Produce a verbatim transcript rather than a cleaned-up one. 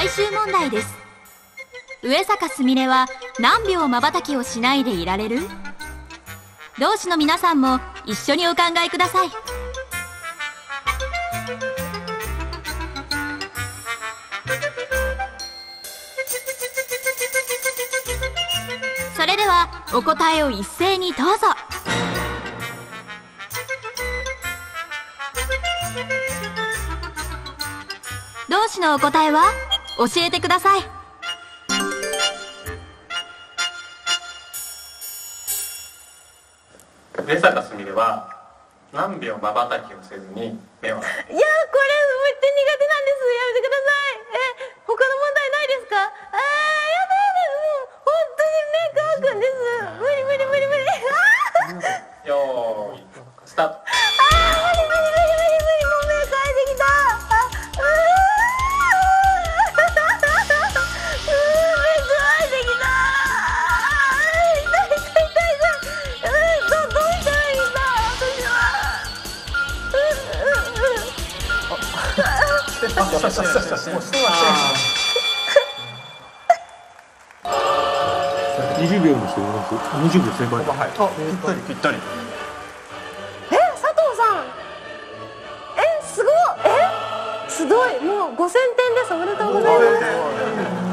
最終問題です。上坂すみれは何秒まばたきをしないでいられる？同志の皆さんも一緒にお考えください。それではお答えを一斉にどうぞ。同志のお答えは教えてください。 上坂すみれは何秒まばたきをせずに目を開ける？ いやー、これめっちゃ苦手なんです。やめてください。え、他の問題ないですか？あー、やだやだ、もう本当に目乾くんです。無理無理無理無理。あーよーいスタート。 あー、無理無理無理無理無理、もう目乾いてきた。あ、うーうー、目乾いてきた。痛い痛い痛い痛い。うー、どどうしたらいいんだ私は。 にじゅうびょうにしてみます。にじゅうびょう正解。 はい。ぴったりぴったり。 え、佐藤さん。え、すごい。え、すごい。もうごせんてんです。おめでとうございます。